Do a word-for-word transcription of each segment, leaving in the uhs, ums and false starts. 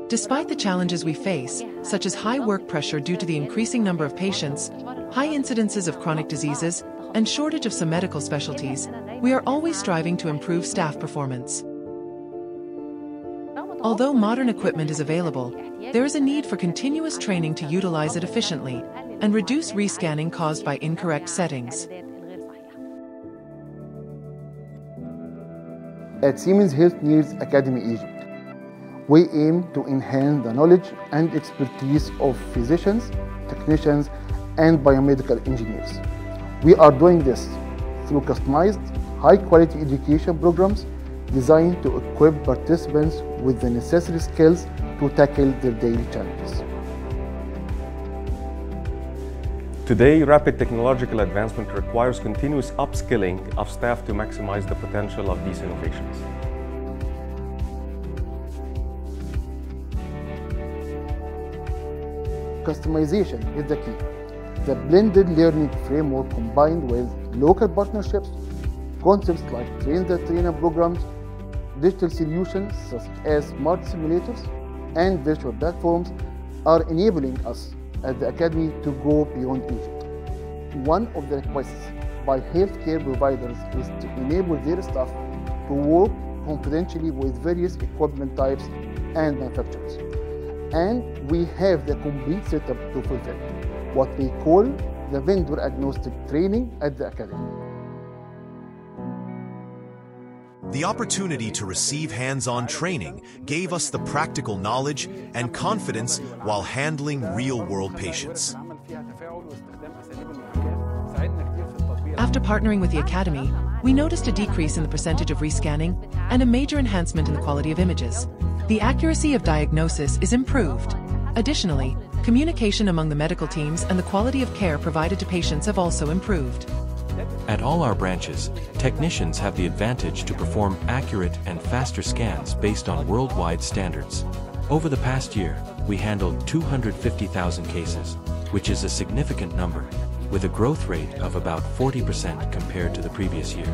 Despite the challenges we face, such as high work pressure due to the increasing number of patients, high incidences of chronic diseases, and shortage of some medical specialties, we are always striving to improve staff performance. Although modern equipment is available, there is a need for continuous training to utilize it efficiently and reduce rescanning caused by incorrect settings. At Siemens Healthineers Academy Egypt, we aim to enhance the knowledge and expertise of physicians, technicians, and biomedical engineers. We are doing this through customized, high-quality education programs designed to equip participants with the necessary skills to tackle their daily challenges. Today, rapid technological advancement requires continuous upskilling of staff to maximize the potential of these innovations. Customization is the key. The blended learning framework combined with local partnerships, concepts like train-the-trainer programs, digital solutions such as smart simulators, and virtual platforms are enabling us at the Academy to go beyond Egypt. One of the requests by healthcare providers is to enable their staff to work confidentially with various equipment types and manufacturers. And we have the complete setup to fulfill what we call the vendor-agnostic training at the Academy. The opportunity to receive hands-on training gave us the practical knowledge and confidence while handling real-world patients. After partnering with the Academy, we noticed a decrease in the percentage of rescanning and a major enhancement in the quality of images. The accuracy of diagnosis is improved. Additionally, communication among the medical teams and the quality of care provided to patients have also improved. At all our branches, technicians have the advantage to perform accurate and faster scans based on worldwide standards. Over the past year, we handled two hundred fifty thousand cases, which is a significant number, with a growth rate of about forty percent compared to the previous year.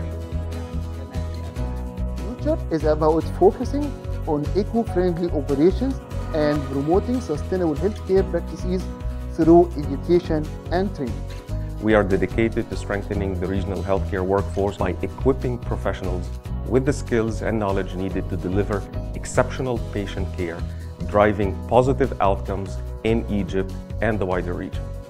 The future is about focusing on eco-friendly operations and promoting sustainable healthcare practices through education and training. We are dedicated to strengthening the regional healthcare workforce by equipping professionals with the skills and knowledge needed to deliver exceptional patient care, driving positive outcomes in Egypt and the wider region.